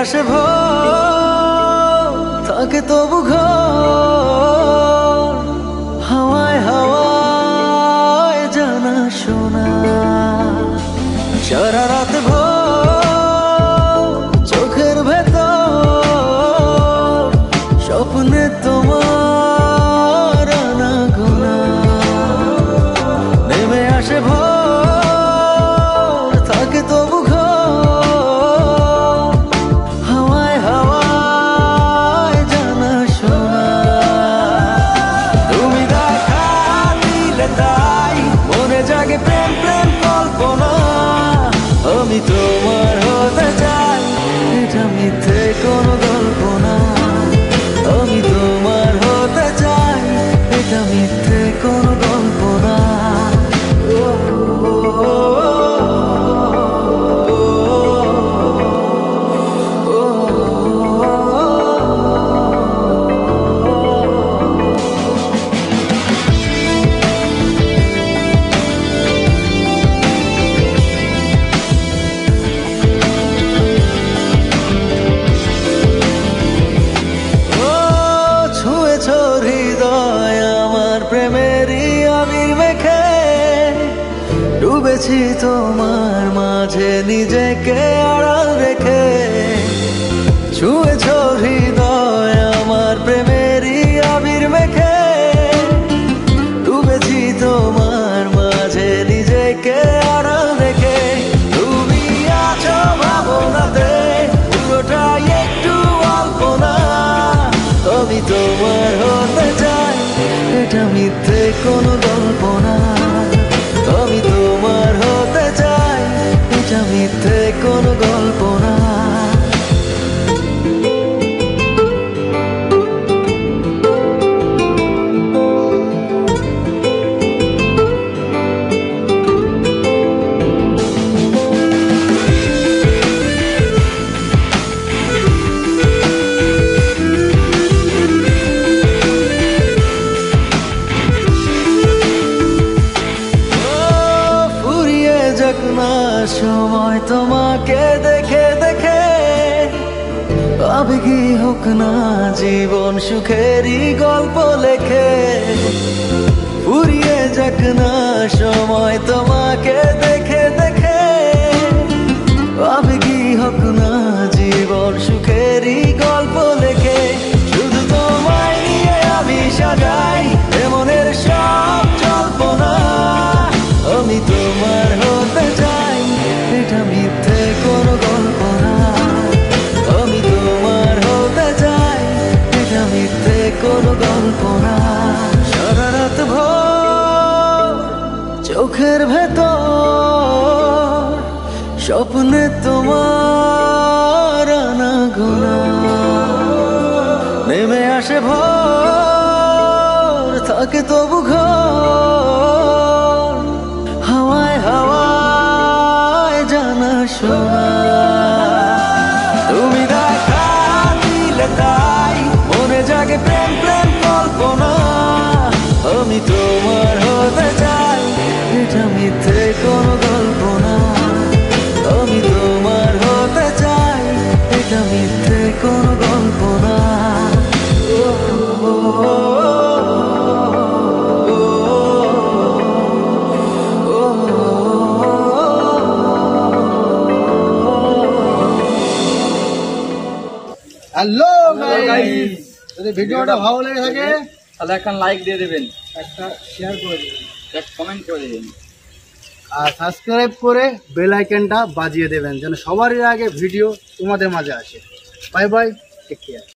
আসে ভোর, থাকে তবু ঘর, হাওয়ায় হাওয়ায় জানা শোনা। সারা রাত ভোর চোখের ভেতর স্বপ্নে তোমার আনাগোনা। নেমে আসে ভোর, থাকে তবু ঘর, হাওয়ায় হাওয়ায় জানা শোনা। তুমি দেখা দিলে তাই মনে জাগে প্রেম প্রেম কল্পনা। আমি তোমার হতে চাই, এটা মিথ্যে কোনো গল্প না। আমি তোমার হতে চাই, এটা মিথ্যে কোনো গল্প না। হৃদয় আমার প্রেমেরই আবির মেখে, ডুবেছি তোমার মাঝে নিজেকে আড়াল রেখে। ছুঁয়েছ হৃদয় আমার প্রেমেরই আবির মেখে, ডুবেছি তোমার মাঝে নিজেকে আড়াল রেখে। তুমি আছো ভাবনাতে, পুরোটাই একটু অল্প না। আমি তোমার হতে চাই, এটা মিথ্যে কোনো গল্প না। আমি তোমার হতে চাই, এটা মিথ্যে কোনো গল্প না। না সময় তোমাকে দেখে দেখে, আবেগী হোক না জীবন সুখেরই গল্প লেখে। ফুরিয়ে যাক না সময় তোমাকে দেখে দেখে, আবেগী হোক না জীবন সুখেরই গল্প লেখে। শুধু তোমায় নিয়ে আমি সাজাই এমনের সব জল্পনা। আমি তোমার হতে চাই, এটা মিথ্যে কোনো গল্প না। আমি তোমার হতে চাই, এটা মিথ্যে কোনো গল্প না। সারা রাত ভোর চোখের ভেতর স্বপ্নে তোমার আনাগোনা। নেমে আসে ভোর, থাকে তবু ঘর, হাওয়ায় হাওয়ায় জানা শোনা। তুমি দেখা দিলে তাই মনে জাগে প্রেম প্রেম কল্পনা। আমি তোমার হতে চাই, এটা মিথ্যে কোনো গল্প না। আমি তোমার হতে চাই, এটা মিথ্যে কোনো গল্প না। হ্যালো গাইস, যদি ভিডিওটা ভালো লেগে থাকে তাহলে একটা লাইক দিয়ে দেবেন, একটা শেয়ার করে দেবেন, একটা কমেন্ট করে দেবেন, আর সাবস্ক্রাইব করে বেল আইকনটা বাজিয়ে দেবেন, যেন সবার আগে ভিডিও তোমাদের মাঝে আসে। Bye bye, take care.